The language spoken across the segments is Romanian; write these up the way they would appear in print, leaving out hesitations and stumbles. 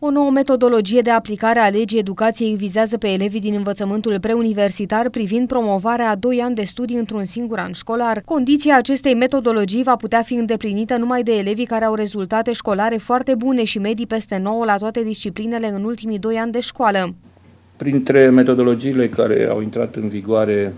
O nouă metodologie de aplicare a legii educației vizează pe elevii din învățământul preuniversitar privind promovarea a 2 ani de studii într-un singur an școlar. Condiția acestei metodologii va putea fi îndeplinită numai de elevii care au rezultate școlare foarte bune și medii peste 9 la toate disciplinele în ultimii 2 ani de școală. Printre metodologiile care au intrat în vigoare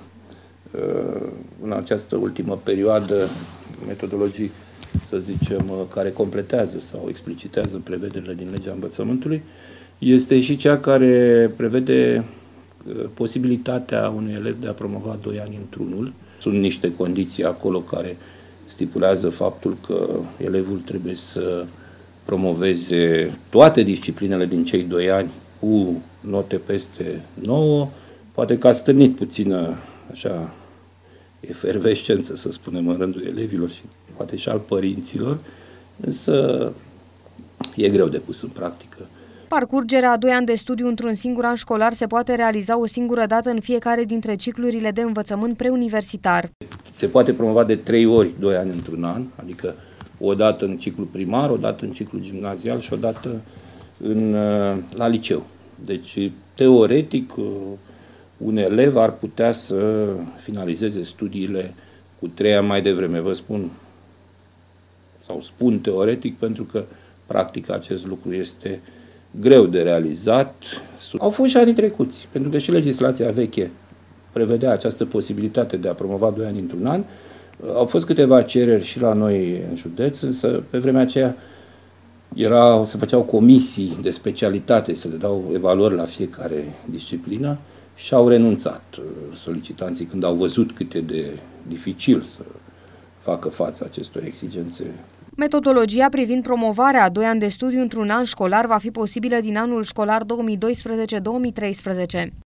în această ultimă perioadă, metodologii, să zicem, care completează sau explicitează prevederile din legea învățământului, este și cea care prevede posibilitatea unui elev de a promova 2 ani într-unul. Sunt niște condiții acolo care stipulează faptul că elevul trebuie să promoveze toate disciplinele din cei 2 ani cu note peste 9, poate că a stârnit puțină așa efervescență, să spunem, în rândul elevilor și poate și al părinților, însă e greu de pus în practică. Parcurgerea a 2 ani de studiu într-un singur an școlar se poate realiza o singură dată în fiecare dintre ciclurile de învățământ preuniversitar. Se poate promova de 3 ori 2 ani într-un an, adică o dată în ciclu primar, o dată în ciclu gimnazial și o dată la liceu. Deci, teoretic, un elev ar putea să finalizeze studiile cu 3 ani mai devreme. Vă spun, sau spun teoretic, pentru că practic acest lucru este greu de realizat. Au fost și anii trecuți, pentru că și legislația veche prevedea această posibilitate de a promova 2 ani într-un an. Au fost câteva cereri și la noi în județ, însă pe vremea aceea se făceau comisii de specialitate, să le dau evaluări la fiecare disciplină și au renunțat solicitanții când au văzut cât e de dificil să facă față acestor exigențe. Metodologia privind promovarea a 2 ani de studiu într-un an școlar va fi posibilă din anul școlar 2012-2013.